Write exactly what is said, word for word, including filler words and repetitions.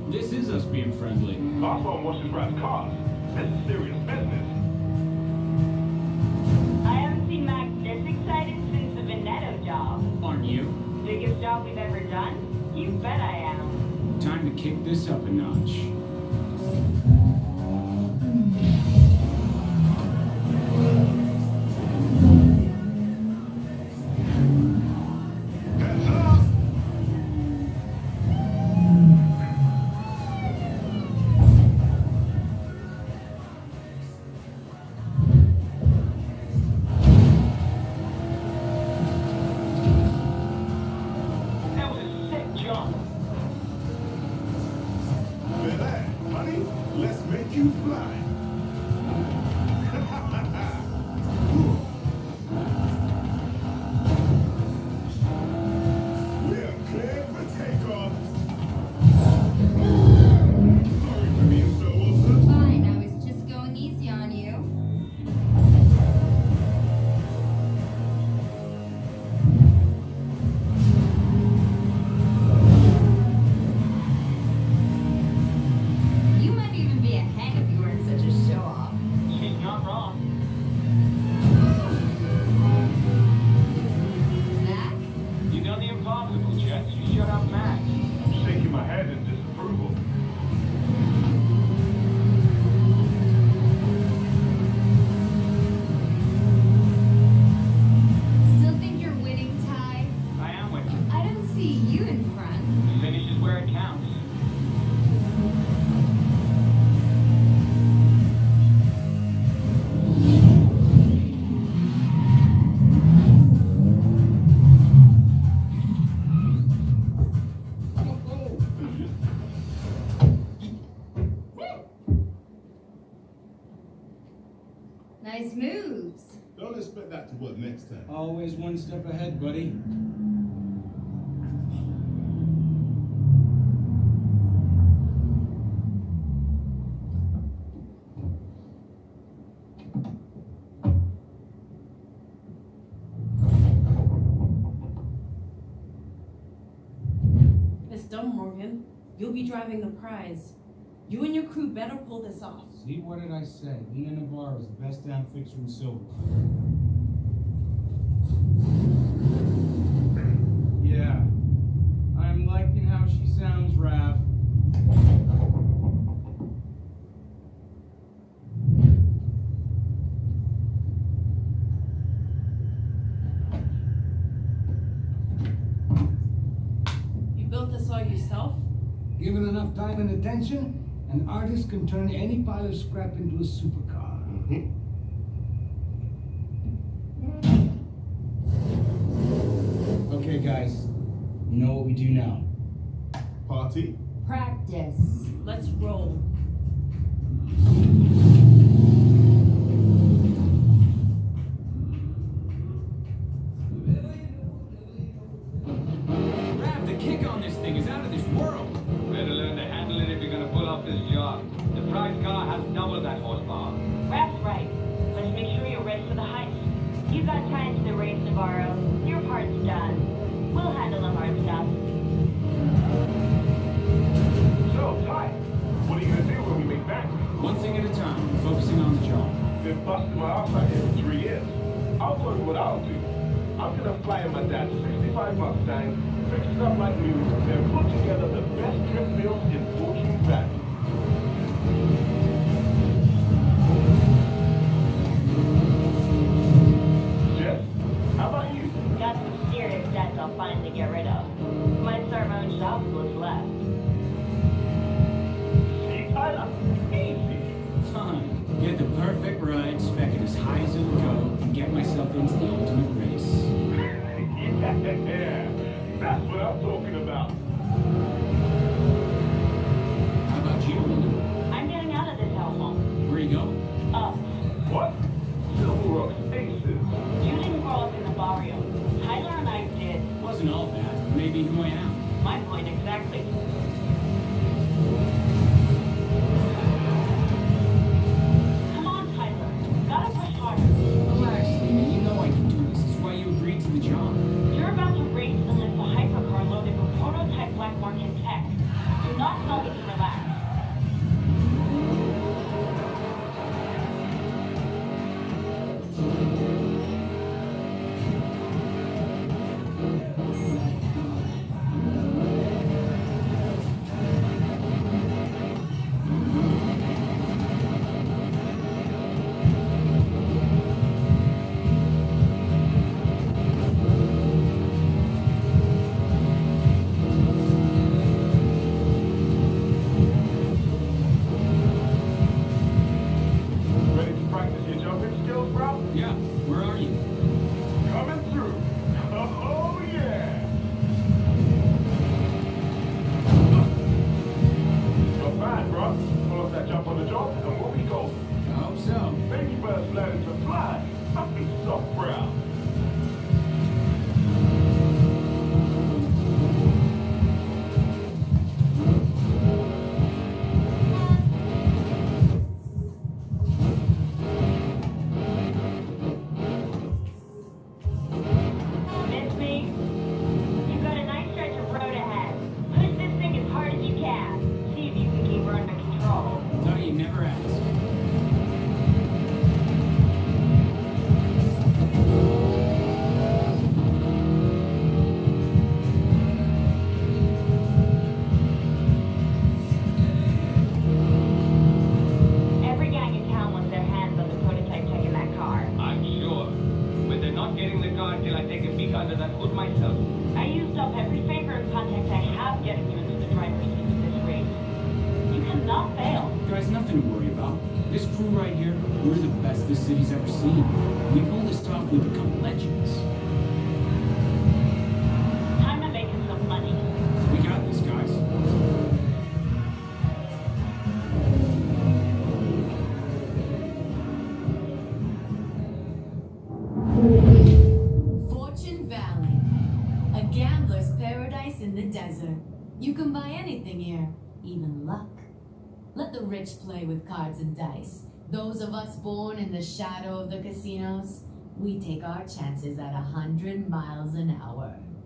This is us being friendly. Boss won't wash his rat's cars. This is serious business. I haven't seen Max this excited since the Veneto job. Aren't you? Biggest job we've ever done? You bet I am. Time to kick this up a notch. Nice moves. Don't expect that to work next time. Always one step ahead, buddy. Miss Dunmorgan, you'll be driving the prize. You and your crew better pull this off. See, what did I say? Nina Navarro is the best damn fixer in silver. Yeah. I'm liking how she sounds, Raph. You built this all yourself? Given enough time and attention, an artist can turn any pile of scrap into a supercar. Mm-hmm. Okay, guys. You know what we do now. Party? Practice. Let's roll. Raph, the kick on this thing is out of this world. Better learn to handle it if you're gonna pull off this job. The prize car has double that horsepower. Rap's right. Let's make sure you're ready for the heist. You got time to the race, Navarro. Your part's done. We'll handle the hard stuff. So, Ty, what are you gonna do when we make bank? One thing at a time, focusing on the job. Been busting my ass out here for three years. I'll tell you what I'll do. I'm gonna fly in my dad's sixty-five Mustang, fix it up like new, and put together the best trip meals in Fortune Valley. Jess, how about you? Got some serious debts I'll finally get rid of. Might start my own shop with what's left. See, Tyler? Easy. Fine. Get the perfect ride, spec it as high as it'll go, and get myself into the ultimate race. Yeah, that's what I'm talking about. How about you, Lena? I'm getting out of this hellhole. Where you going? Up. What? Silver Rock's aces. You didn't grow up in the barrio. Tyler and I did. Wasn't all bad. Maybe who I am. My point exactly. Come on, Tyler. Gotta push harder. Relax, Lena. You know I can do this. It's why you agreed to the job. You're about to race and lift a hypercar loaded with prototype black market tech. Do not tell me to relax. under that hood myself. I used up every favor and contact I have getting you into the driver's seat of this race. You cannot fail. Guys, nothing to worry about. This crew right here, we're the best this city's ever seen. We pull this off, we become legends. Time to make us some money. We got this, guys. Fortune Valley, a gambler's paradise in the desert. You can buy anything here, even luck. Let the rich play with cards and dice. Those of us born in the shadow of the casinos, we take our chances at a hundred miles an hour.